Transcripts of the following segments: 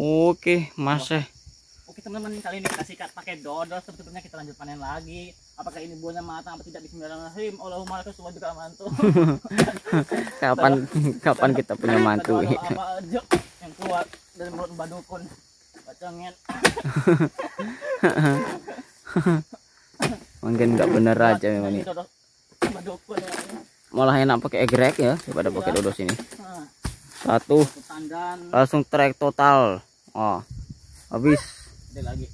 Oke, Mas. Oke teman-teman, kali ini kita sikat pakai dodol. Sebetulnya kita lanjut panen lagi. Apakah ini buahnya matang atau tidak? Bismillahirrahmanirrahim. Allahumma lakal summa juga mantu. Kapan kita punya mantu? Apa aja yang keluar dari mulut Mbak Dukun? Bacangin. Mungkin nggak bener aja memang nih. Mbak Dukun ya. Malah enak pakai egrek ya daripada pakai dodos ini. Satu Tandan. langsung trek total. Oh, habis. Ada lagi.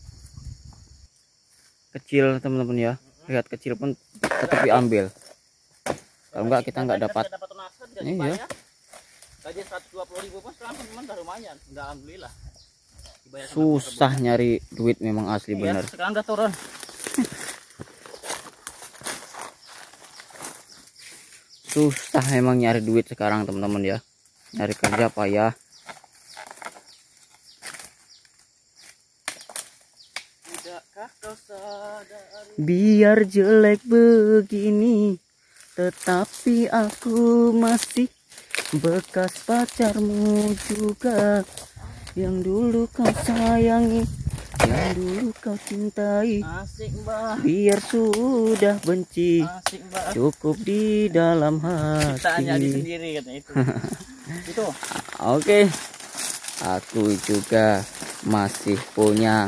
Kecil teman-teman ya. Lihat kecil pun tetap diambil. Kalau enggak kita nggak dapat. Iya. Gaji 120.000 pun sekarang teman-teman udah lumayan. Udah alhamdulillah. Susah nyari duit memang asli bener. Sekarang udah turun. Susah emang nyari duit sekarang teman-teman ya. Nyari kerja payah. Biar jelek begini, tetapi aku masih bekas pacarmu juga, yang dulu kau sayangi, yang dulu kau cintai. Asik, Mbak. Biar sudah benci, Asik, Mbak. cukup di dalam hati. Kita jadi sendiri katanya itu. Itu. Oke, aku juga masih punya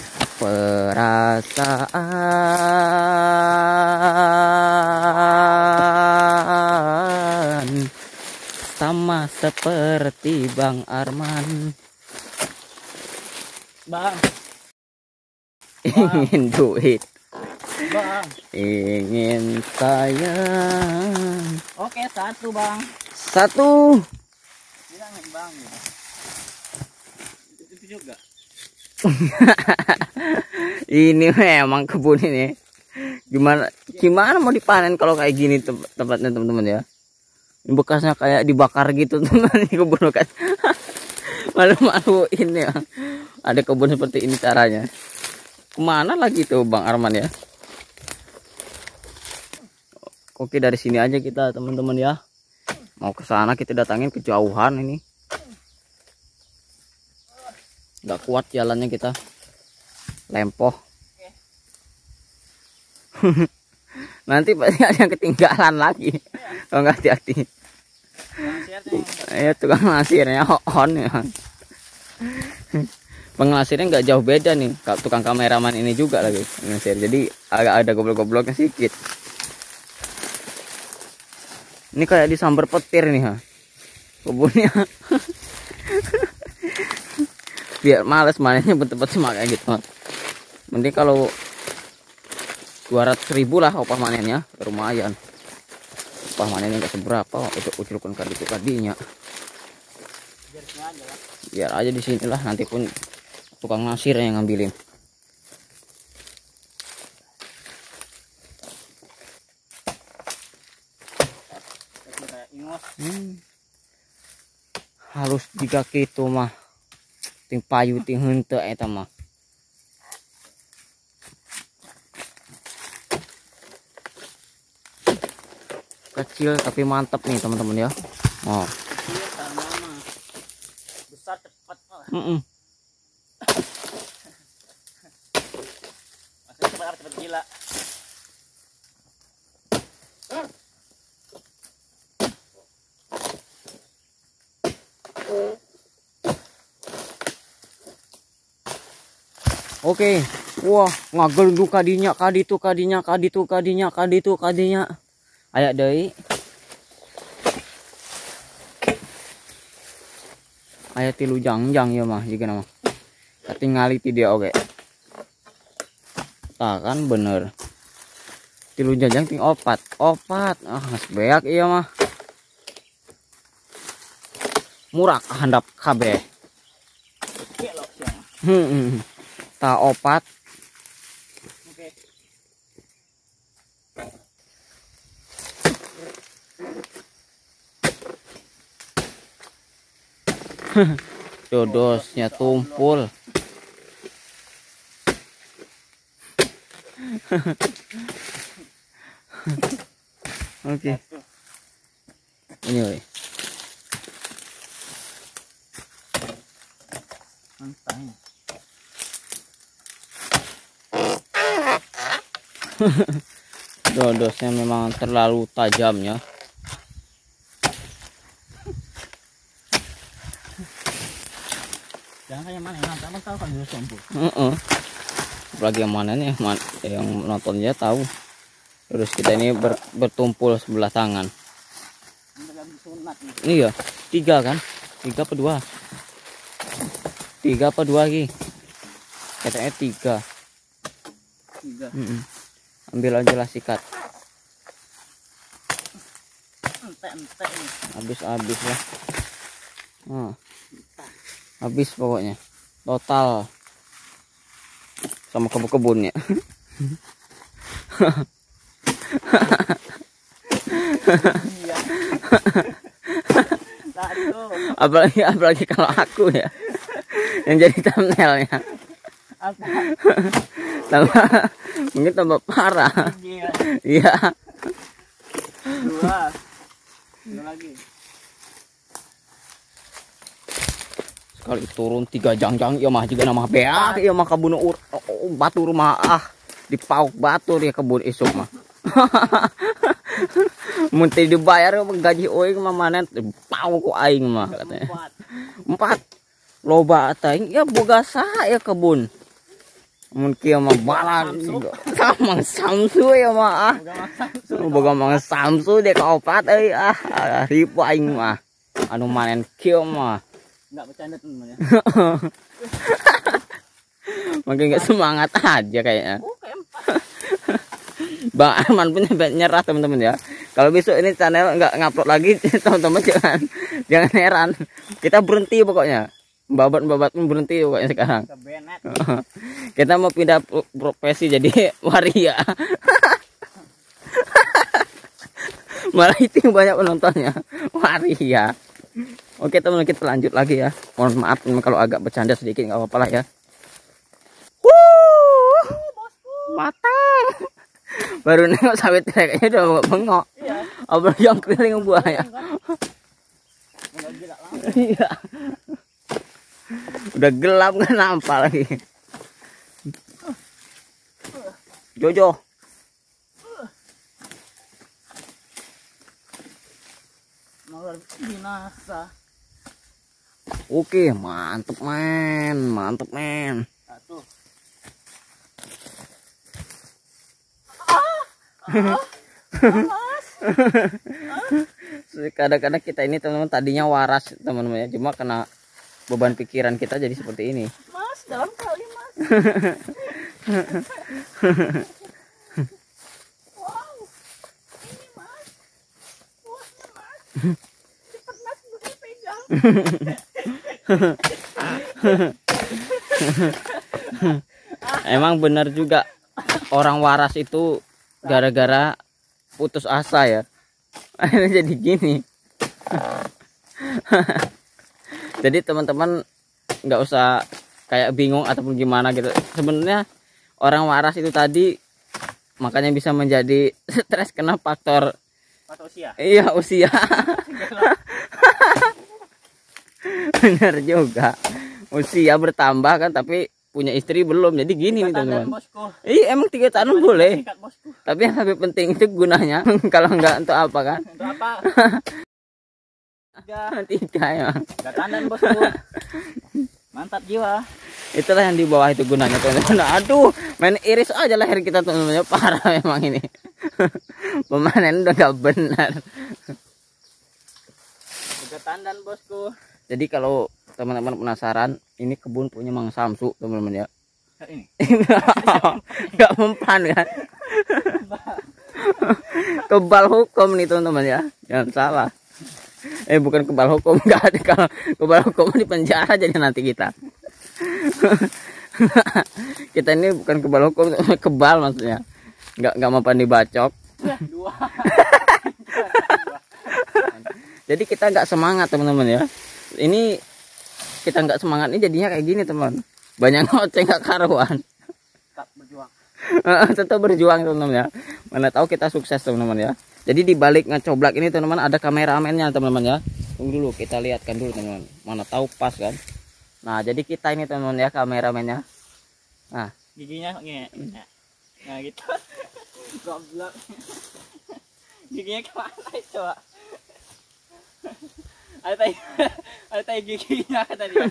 perasaan sama seperti Bang Arman. Bang. Ingin duit, Bang. ingin sayang. Oke, satu, Bang. Satu. Bilangin, Bang. Itu juga. Ini memang kebun ini gimana mau dipanen kalau kayak gini tempatnya teman-teman ya. Ini bekasnya kayak dibakar gitu teman-teman, kebun bekas. Malu-maluin ya, ada kebun seperti ini caranya. Kemana lagi tuh Bang Arman ya? Oke, dari sini aja kita teman-teman ya. Mau ke sana kita datangin kejauhan ini. Nggak kuat jalannya kita, lempoh. Nanti pasti ada yang ketinggalan lagi kalau nggak hati-hati. Ya tukang ngasirnya on ya. Penglasirnya nggak jauh beda nih, tukang kameraman ini juga lagi ngasir, jadi agak ada goblok-gobloknya sedikit. Ini kayak disambar petir nih ha kebunnya. Biar males manennya betul-betul semak kayak gitu. Mending kalau 200.000 lah opah manennya, lumayan. Opah manennya nggak seberapa untuk ucurkan kadinya. Biar aja di sinilah, nanti pun tukang ngasir yang ngambilin. Halus jika gitu mah. Ting payu ting henteu eta mah. Kecil tapi mantap nih teman-teman ya. Oh. Besar cepat malah. Maksudnya cepat gila. Oke, wah ngagel du kadinya kadinya. Ayak deui. Aya tilu jangjang ya mah juga nama. Katingali ti dia oge. Tah kan bener. Tilu jangjang ting opat. Ah geus beak ieu mah. Murah handap kabeh. Ta opat. Oke. Dodosnya tumpul. Oke. Ini woy. Mantap. Dodosnya memang terlalu tajam ya. Jangan kayak mana ya, teman tahu kan dulu sombong. Apalagi yang mana nih, yang nontonnya tahu. Terus kita ini bertumpul sebelah tangan. Iya, 3 kan? 3 apa 2? 3 apa 2 lagi? Katanya 3. Ambil aja lah sikat. Entek ini. Habis ya. Habis pokoknya. Total. Sama kebun-kebunnya. Iya. apalagi kalau aku ya yang jadi thumbnailnya. Apa? Mungkin tambah parah. Iya. Iya. 2 lagi. Sekali turun 3 jangjang ya mah juga nama beak ya mah kebun batu rumah dipauk batu dia kebun isuk mah. Muntah dibayar gaji oing mah manen pauk ku aing mah katanya. 4 loba teh ya boga saha ya kebun. Mun kieu mah balan Mang Samsu ya mah boga Mang Samsu dia ka 4 euy ribu aing mah. Anu manen kieu mah. Enggak bercanda teman ya. Makin nggak semangat aja kayaknya. Kayak 4. Bang Arman punya nyerah teman-teman ya. Kalau besok ini channel nggak ngupload lagi teman-teman jangan heran. Kita berhenti pokoknya. Babat pun berhenti pokoknya sekarang. Kita mau pindah profesi jadi waria. Malah itu yang banyak penontonnya. Waria. Oke teman-teman kita lanjut lagi ya. Mohon maaf kalau agak bercanda sedikit nggak apa-apa lah ya. Matang. Baru nengok sawit kayaknya udah bengok. Iya. Apalagi yang keliling buahnya. Iya. Udah gelap nggak nampak lagi. Jojo. Luar binasa. Oke, mantep men. Satu. Kadang-kadang kita ini teman-teman tadinya waras teman-teman ya, cuma kena beban pikiran kita jadi seperti ini. Mas, dalam kali mas. Wow, ini mas. Buahnya mas. Cepat mas, bukan pegang. Emang benar juga orang waras itu gara-gara putus asa ya. Akhirnya jadi gini. Jadi teman-teman nggak usah kayak bingung ataupun gimana gitu. Sebenarnya orang waras itu tadi makanya bisa menjadi stres kena faktor usia. Iya usia. Benar juga. Usia bertambah kan tapi punya istri belum. Jadi gini nih teman-teman. Iya emang 3 tahun boleh. Tapi yang lebih penting itu gunanya. Kalau enggak untuk apa kan? Untuk apa? 3 ya. Gak tandan bosku. Mantap jiwa. Itulah yang di bawah itu gunanya teman-teman. Aduh, main iris aja leher kita teman-teman. Parah memang ini. Pemanen udah gak benar. Gak tandan bosku. Jadi kalau teman-teman penasaran, ini kebun punya Mang Samsu teman-teman ya. Ini. Gak mempan kan? Kebal hukum nih teman-teman ya. Jangan salah. Bukan kebal hukum, nggak ada. Kalau kebal hukum di penjara jadi nanti kita. Kita ini bukan kebal hukum, kebal maksudnya. Nggak mempan dibacok. Jadi kita nggak semangat teman-teman ya. Ini kita nggak semangat ini jadinya kayak gini teman. Banyak ngoceh nggak karuan. Tetap berjuang. Tetap berjuang teman-teman ya. Mana tahu kita sukses teman-teman ya. Jadi di balik ngecoblak ini teman-teman ada kameramennya teman-teman ya. Tunggu dulu kita lihatkan dulu teman-teman. Mana tahu pas kan. Nah, jadi kita ini teman-teman ya kameramennya. Nah, giginya nge. Nah gitu. Goblok. Giginya kemana itu, Pak? Ada tai giginya kata dia.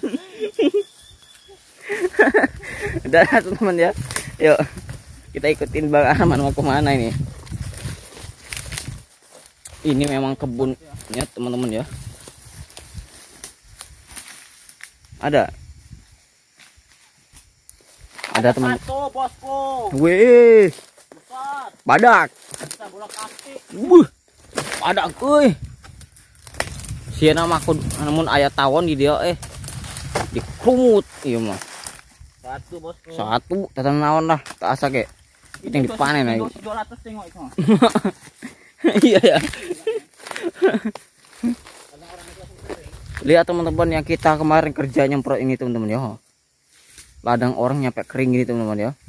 udah teman-teman ya. Yuk, kita ikutin Bang Arman mau kemana ini. Ini memang kebunnya teman-teman ya. Ada teman. Satu, bosku. Wih, Besar. badak. Bisa bola kasih. Badak euy. Sia nama aku namun aya tawon di dia dikrumut ieu mah. Satu, bosku. Satu tatan naon lah, tak asa ge. Yang dipanen aja. 200 tengok itu. Iya ya. Lihat teman-teman yang kita kemarin kerja nyemprot ini teman-teman ya. Ladang orang nyampe kering gini teman-teman ya.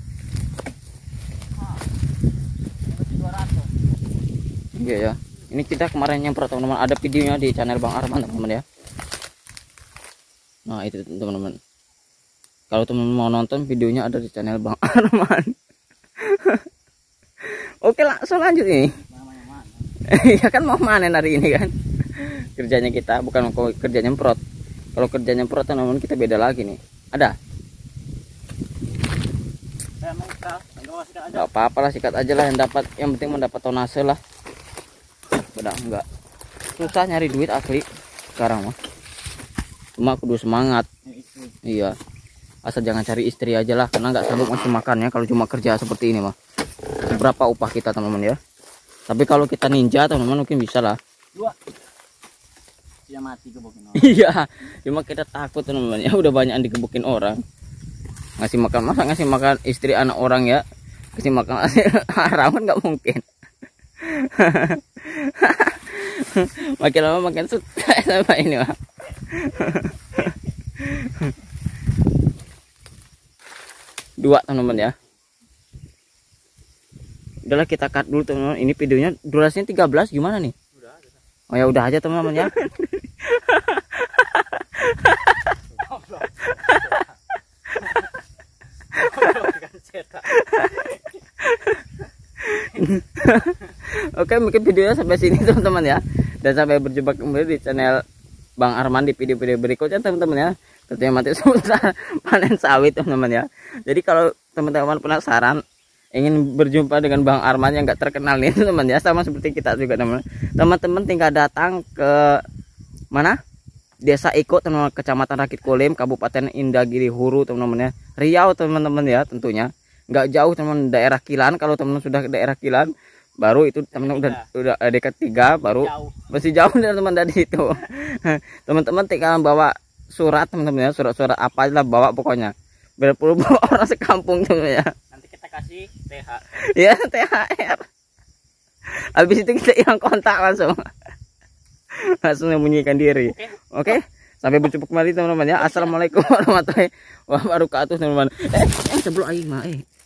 200. Iya ya. Ini kita kemarin nyemprot teman-teman, ada videonya di channel Bang Arman teman-teman ya. Nah, itu teman-teman. Kalau teman-teman mau nonton videonya ada di channel Bang Arman. Oke, langsung lanjut nih. Ya kan mau manen hari ini kan. Kerjanya kita bukan kerja nyemprot. Kalau kerja nyemprot teman-teman kita beda lagi nih. Ada? Enggak apa-apa lah, sikat aja lah yang dapat, yang penting mendapat tonase lah. Udah enggak susah nyari duit asli sekarang mah, cuma kudu semangat. Iya, asal jangan cari istri aja lah, karena nggak sanggup ngasih makannya kalau cuma kerja seperti ini mah. Berapa upah kita teman-teman ya, tapi kalau kita ninja teman-teman mungkin bisa lah. Dia mati gebukin orang. Iya, cuma kita takut teman-teman ya, udah banyak yang digebukin orang. Ngasih makan, masa ngasih makan istri anak orang ya, ngasih makan haram kan nggak mungkin. Makin lama makin stres sama ini mah. Dua teman-teman ya. Udahlah kita cut dulu teman-teman. Ini videonya durasinya 13 gimana nih? Oh ya udah aja teman-teman ya. Oke, mungkin videonya sampai sini teman-teman ya. Dan sampai berjumpa kembali di channel Bang Arman di video-video berikutnya teman-teman ya. Tentunya mati seputar panen sawit teman-teman ya. Jadi kalau teman-teman penasaran ingin berjumpa dengan Bang Arman yang gak terkenal nih teman-teman ya, sama seperti kita juga teman-teman tinggal datang ke mana? Desa Iko teman-teman, Kecamatan Rakit Kulim, Kabupaten Indagiri Huru teman-teman ya. Riau teman-teman ya tentunya. Nggak jauh teman, daerah Kilan. Kalau teman sudah ke daerah Kilan baru itu teman-teman udah dekat 3 baru jauh. Masih jauh teman-teman dari situ. Teman-teman tinggal bawa surat teman-teman ya, surat-surat apa aja lah bawa pokoknya. Biar perlu bawa orang sekampung teman ya. Nanti kita kasih THR. Ya, THR. Habis itu kita hilang kontak langsung. Langsung menyembunyikan diri. Oke. Sampai berjumpa kembali teman-teman ya. Assalamualaikum warahmatullahi wabarakatuh teman-teman. Sebelum aing mah